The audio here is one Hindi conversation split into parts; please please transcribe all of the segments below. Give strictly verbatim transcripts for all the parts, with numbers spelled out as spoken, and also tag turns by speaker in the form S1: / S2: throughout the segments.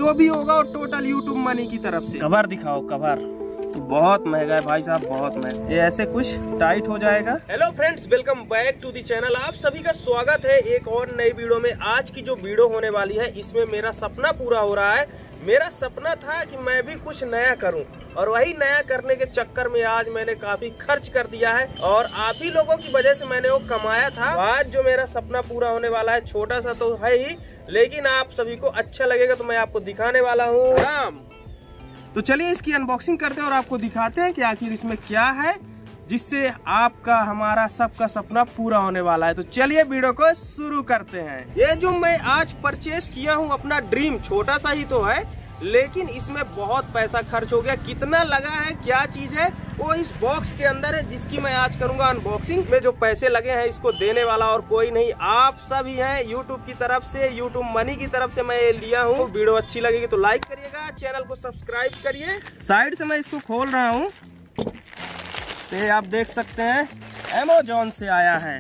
S1: जो भी होगा वो टोटल यूट्यूब मनी की तरफ से। कवर दिखाओ कवर, तो बहुत महंगा है भाई साहब, बहुत महंगा। ये ऐसे कुछ टाइट हो जाएगा। Hello friends, welcome back to the channel. आप सभी का स्वागत है एक और नई वीडियो में। आज की जो वीडियो होने वाली है इसमें मेरा सपना पूरा हो रहा है। मेरा सपना था कि मैं भी कुछ नया करूं और वही नया करने के चक्कर में आज मैंने काफी खर्च कर दिया है और आप ही लोगों की वजह से मैंने वो कमाया था। आज जो मेरा सपना पूरा होने वाला है, छोटा सा तो है ही, लेकिन आप सभी को अच्छा लगेगा तो मैं आपको दिखाने वाला हूँ। तो चलिए इसकी अनबॉक्सिंग करते हैं और आपको दिखाते हैं कि आखिर इसमें क्या है जिससे आपका हमारा सबका सपना पूरा होने वाला है। तो चलिए वीडियो को शुरू करते हैं। ये जो मैं आज परचेस किया हूँ अपना ड्रीम, छोटा सा ही तो है लेकिन इसमें बहुत पैसा खर्च हो गया। कितना लगा है, क्या चीज है, वो इस बॉक्स के अंदर है जिसकी मैं आज करूंगा अनबॉक्सिंग। में जो पैसे लगे हैं इसको देने वाला और कोई नहीं, आप सभी हैं। यूट्यूब की तरफ से, यूट्यूब मनी की तरफ से मैं ये लिया हूँ। वीडियो अच्छी लगेगी तो लाइक करिएगा, चैनल को सब्सक्राइब करिए। साइड से मैं इसको खोल रहा हूँ तो आप देख सकते हैं अमेज़न से आया है।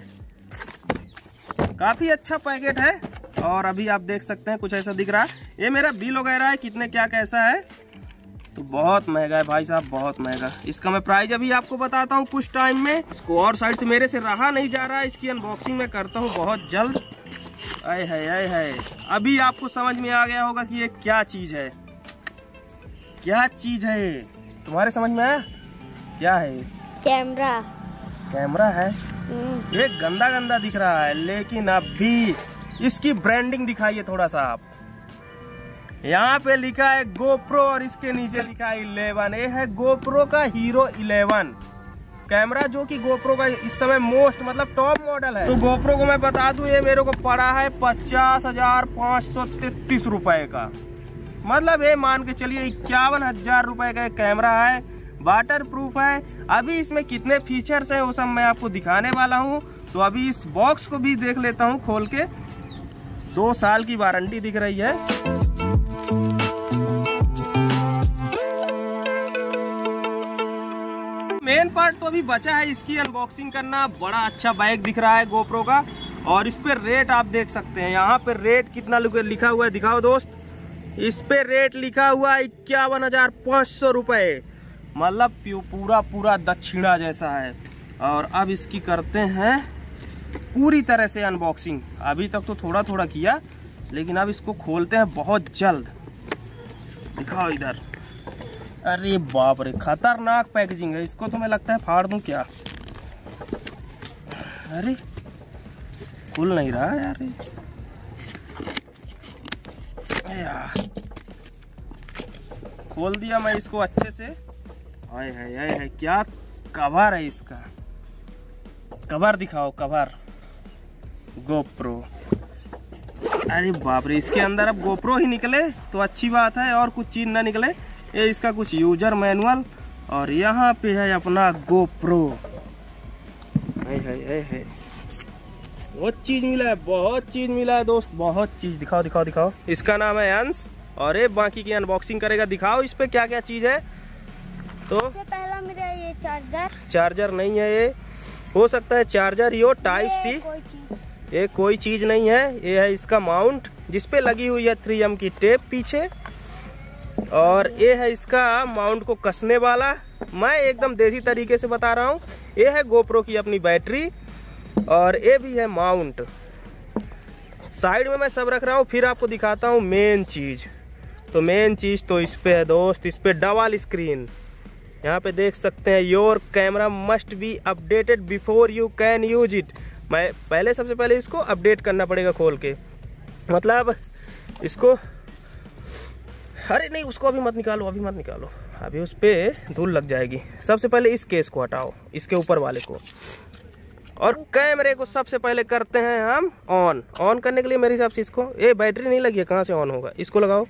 S1: काफी अच्छा पैकेट है और अभी आप देख सकते हैं कुछ ऐसा दिख रहा है। ये मेरा बिल वगैरह है, कितने क्या कैसा है। तो बहुत महंगा है भाई साहब, बहुत महंगा। इसका मैं प्राइस अभी आपको बताता हूँ कुछ टाइम में। इसको और साइड से मेरे से रहा नहीं जा रहा है, इसकी अनबॉक्सिंग मैं करता हूँ बहुत जल्द। आए है आए है, अभी आपको समझ में आ गया होगा कि ये क्या चीज है, क्या चीज है। तुम्हारे समझ में आया क्या है?
S2: कैमरा। कैमरा
S1: है। ये गंदा गंदा दिख रहा है लेकिन अभी इसकी ब्रांडिंग दिखाइए थोड़ा सा आप। यहाँ पे लिखा है गोप्रो और इसके नीचे लिखा है इलेवन। ये है गोप्रो का हीरो इलेवन कैमरा, जो कि गोप्रो का इस समय मोस्ट मतलब टॉप मॉडल है। तो गोप्रो को मैं बता दूं ये मेरे को पड़ा है पचास हजार पाँच सौ तैतीस रुपए का। मतलब ये मान के चलिए इक्यावन हजार रुपए का कैमरा है। वाटर प्रूफ है। अभी इसमें कितने फीचर्स हैं वो सब मैं आपको दिखाने वाला हूँ। तो अभी इस बॉक्स को भी देख लेता हूँ खोल के। दो साल की वारंटी दिख रही है। मेन पार्ट तो अभी बचा है इसकी अनबॉक्सिंग करना। बड़ा अच्छा बैग दिख रहा है गोप्रो का और इस पे रेट आप देख सकते हैं। यहाँ पे रेट कितना लिखा हुआ है दिखाओ दोस्त। इस पे रेट लिखा हुआ है इक्यावन हजार पाँच सौ रुपये, मतलब पूरा पूरा दक्षिणा जैसा है। और अब इसकी करते हैं पूरी तरह से अनबॉक्सिंग। अभी तक तो थोड़ा थोड़ा किया लेकिन अब इसको खोलते हैं बहुत जल्द। दिखाओ इधर। अरे बाप रे, खतरनाक पैकेजिंग है। इसको तो मैं लगता है फाड़ दूं क्या। अरे खुल नहीं रहा यार ये। यार खोल दिया मैं इसको अच्छे से। हाय हाय हाय हाय, क्या कवर है इसका। कवर दिखाओ कवर। गोप्रो। अरे बाप रे, इसके अंदर अब गोप्रो ही निकले तो अच्छी बात है और कुछ चीज ना निकले। ये इसका कुछ यूजर मैनुअल और यहाँ पे है अपना गोप्रो। हाय हाय हाय हाय, बहुत चीज मिला है, बहुत चीज मिला है दोस्त, बहुत चीज। दिखाओ दिखाओ दिखाओ। इसका नाम है अंश और ये बाकी की अनबॉक्सिंग करेगा। दिखाओ इस पे क्या क्या चीज है। तो
S2: पहला मेरा ये चार्जर।
S1: चार्जर नहीं है, ये हो सकता है चार्जर यो टाइप सी। ये कोई चीज नहीं है। ये है इसका माउंट जिसपे लगी हुई है थ्री एम की टेप पीछे। और ये है इसका माउंट को कसने वाला। मैं एकदम देसी तरीके से बता रहा हूँ। ये है गोप्रो की अपनी बैटरी और ये भी है माउंट। साइड में मैं सब रख रहा हूँ, फिर आपको दिखाता हूँ मेन चीज। तो मेन चीज तो इस पे है दोस्त, इस पे डबल स्क्रीन। यहाँ पे देख सकते हैं your camera must be updated before you can use it. मैं पहले सबसे पहले इसको अपडेट करना पड़ेगा खोल के, मतलब इसको। अरे नहीं, उसको अभी मत निकालो, अभी मत निकालो, अभी उस पर धूल लग जाएगी। सबसे पहले इस केस को हटाओ, इसके ऊपर वाले को, और कैमरे को सबसे पहले करते हैं हम ऑन। ऑन करने के लिए मेरे हिसाब से इसको, ये बैटरी नहीं लगी है, कहाँ से ऑन होगा। इसको लगाओ।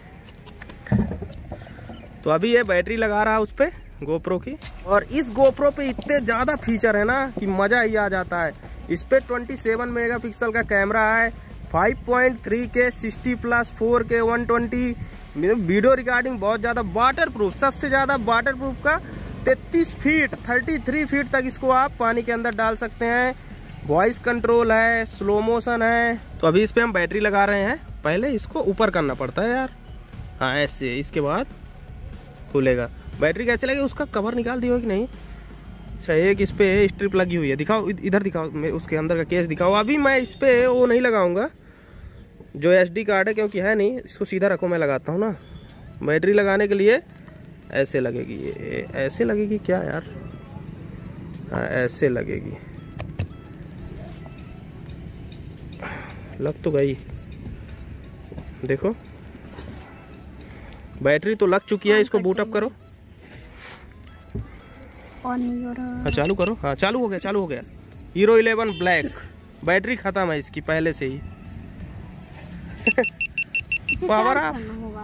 S1: तो अभी ये बैटरी लगा रहा है उस पर गोप्रो की। और इस गोप्रो पे इतने ज़्यादा फीचर है ना कि मज़ा ही आ जाता है। इस पे सत्ताईस मेगापिक्सल का कैमरा है, five point three K sixty plus four K one twenty video recording, बहुत ज़्यादा वाटर प्रूफ, सबसे ज़्यादा वाटर प्रूफ का तैंतीस फीट तैंतीस फीट तक इसको आप पानी के अंदर डाल सकते हैं। वॉइस कंट्रोल है, स्लो मोशन है। तो अभी इस पे हम बैटरी लगा रहे हैं। पहले इसको ऊपर करना पड़ता है यार, हाँ ऐसे, इसके बाद खुलेगा। बैटरी कैसे लगे उसका कवर निकाल दिया कि नहीं? अच्छा एक इस पे स्ट्रिप लगी हुई है, दिखाओ इधर दिखाओ, मैं उसके अंदर का केस दिखाओ। अभी मैं इस पे वो नहीं लगाऊंगा जो एसडी कार्ड है, क्योंकि है नहीं। इसको सीधा रखो, मैं लगाता हूँ ना। बैटरी लगाने के लिए ऐसे लगेगी, ये ऐसे लगेगी क्या यार? हाँ ऐसे लगेगी, लग तो गई। देखो बैटरी तो लग चुकी है। इसको बूट अप करो।
S2: ऑन नहीं हो रहा।
S1: हाँ चालू करो। हाँ चालू हो गया, चालू हो गया। हीरो इलेवन ब्लैक बैटरी खत्म है इसकी पहले से ही। पावर ऑफ,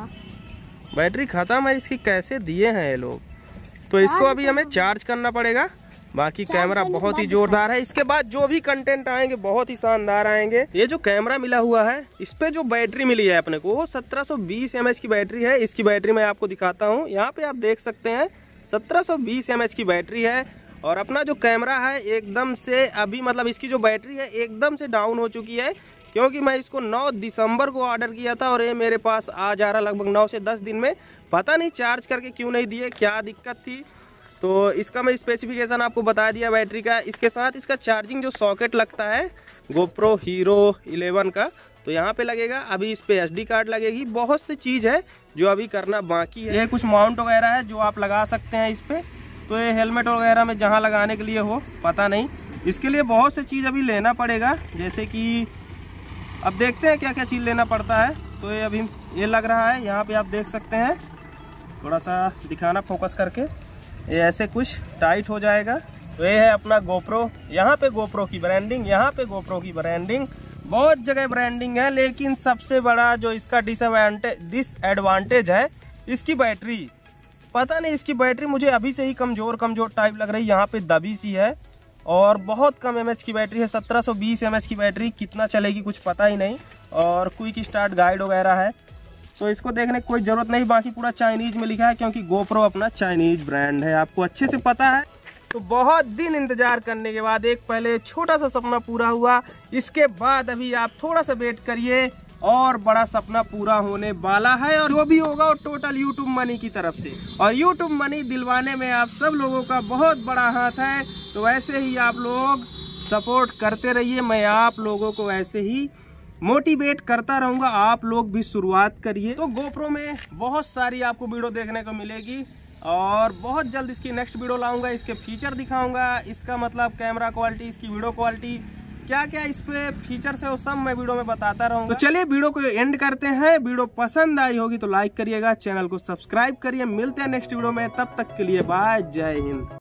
S1: बैटरी खत्म है इसकी। कैसे दिए हैं ये लोग? तो इसको अभी हमें चार्ज करना पड़ेगा। बाकी कैमरा बहुत ही जोरदार है। इसके बाद जो भी कंटेंट आएंगे बहुत ही शानदार आएंगे। ये जो कैमरा मिला हुआ है, इस पे जो बैटरी मिली है अपने को, वो सत्रह सौ बीस एम एच की बैटरी है। इसकी बैटरी मैं आपको दिखाता हूँ। यहाँ पे आप देख सकते हैं सत्रह सौ बीस एम एच की बैटरी है। और अपना जो कैमरा है एकदम से अभी मतलब इसकी जो बैटरी है एकदम से डाउन हो चुकी है, क्योंकि मैं इसको नौ दिसंबर को ऑर्डर किया था और ये मेरे पास आ जा रहा लगभग नौ से दस दिन में। पता नहीं चार्ज करके क्यों नहीं दिए, क्या दिक्कत थी। तो इसका मैं स्पेसिफिकेशन आपको बता दिया बैटरी का। इसके साथ इसका चार्जिंग जो सॉकेट लगता है गोप्रो हीरो इलेवन का, तो यहाँ पे लगेगा। अभी इस पे एसडी कार्ड लगेगी। बहुत सी चीज़ है जो अभी करना बाकी है। ये कुछ माउंट वगैरह है जो आप लगा सकते हैं इस पे। तो ये हेलमेट वगैरह में जहाँ लगाने के लिए हो पता नहीं, इसके लिए बहुत सी चीज़ अभी लेना पड़ेगा। जैसे कि अब देखते हैं क्या क्या चीज़ लेना पड़ता है। तो ये अभी ये लग रहा है, यहाँ पे आप देख सकते हैं। थोड़ा सा दिखाना फोकस करके, ये ऐसे कुछ टाइट हो जाएगा। तो ये है अपना गोप्रो। यहाँ पे गोप्रो की ब्रांडिंग, यहाँ पे गोप्रो की ब्रांडिंग, बहुत जगह ब्रांडिंग है। लेकिन सबसे बड़ा जो इसका डिसएडवांटेज डिसएडवांटेज है इसकी बैटरी। पता नहीं इसकी बैटरी मुझे अभी से ही कमज़ोर कमज़ोर टाइप लग रही है। यहाँ पे दबी सी है और बहुत कम एमएच की बैटरी है। सत्रह सौ बीस एमएच की बैटरी कितना चलेगी कुछ पता ही नहीं। और क्विक स्टार्ट गाइड वगैरह है, तो इसको देखने की कोई ज़रूरत नहीं। बाकी पूरा चाइनीज़ में लिखा है, क्योंकि गोप्रो अपना चाइनीज़ ब्रांड है, आपको अच्छे से पता है। तो बहुत दिन इंतजार करने के बाद एक पहले छोटा सा सपना पूरा हुआ। इसके बाद अभी आप थोड़ा सा वेट करिए और बड़ा सपना पूरा होने वाला है। और जो भी होगा वो टोटल यूट्यूब मनी की तरफ से। और यूट्यूब मनी दिलवाने में आप सब लोगों का बहुत बड़ा हाथ है। तो वैसे ही आप लोग सपोर्ट करते रहिए। मैं आप लोगों को ऐसे ही मोटिवेट करता रहूँगा। आप लोग भी शुरुआत करिए। तो गोप्रो में बहुत सारी आपको वीडियो देखने को मिलेगी और बहुत जल्द इसकी नेक्स्ट वीडियो लाऊंगा। इसके फीचर दिखाऊंगा, इसका मतलब कैमरा क्वालिटी, इसकी वीडियो क्वालिटी, क्या क्या इस पे फीचर्स है वो सब मैं वीडियो में बताता रहूंगा। तो चलिए वीडियो को एंड करते हैं। वीडियो पसंद आई होगी तो लाइक करिएगा, चैनल को सब्सक्राइब करिए। मिलते हैं नेक्स्ट वीडियो में, तब तक के लिए बाय, जय हिंद।